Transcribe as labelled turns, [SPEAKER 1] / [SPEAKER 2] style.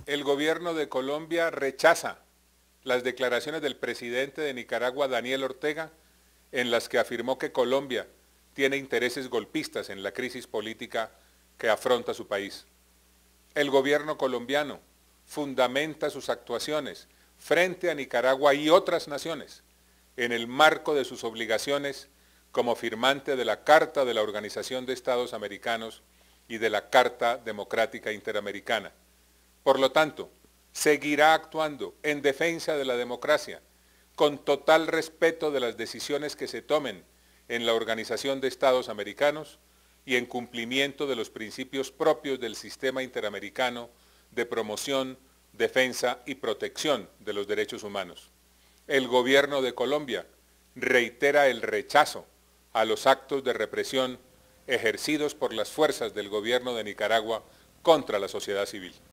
[SPEAKER 1] El gobierno de Colombia rechaza las declaraciones del presidente de Nicaragua, Daniel Ortega, en las que afirmó que Colombia tiene intereses golpistas en la crisis política que afronta su país. El gobierno colombiano fundamenta sus actuaciones frente a Nicaragua y otras naciones en el marco de sus obligaciones como firmante de la Carta de la Organización de Estados Americanos y de la Carta Democrática Interamericana. Por lo tanto, seguirá actuando en defensa de la democracia, con total respeto de las decisiones que se tomen en la Organización de Estados Americanos y en cumplimiento de los principios propios del sistema interamericano de promoción, defensa y protección de los derechos humanos. El gobierno de Colombia reitera el rechazo a los actos de represión ejercidos por las fuerzas del gobierno de Nicaragua contra la sociedad civil.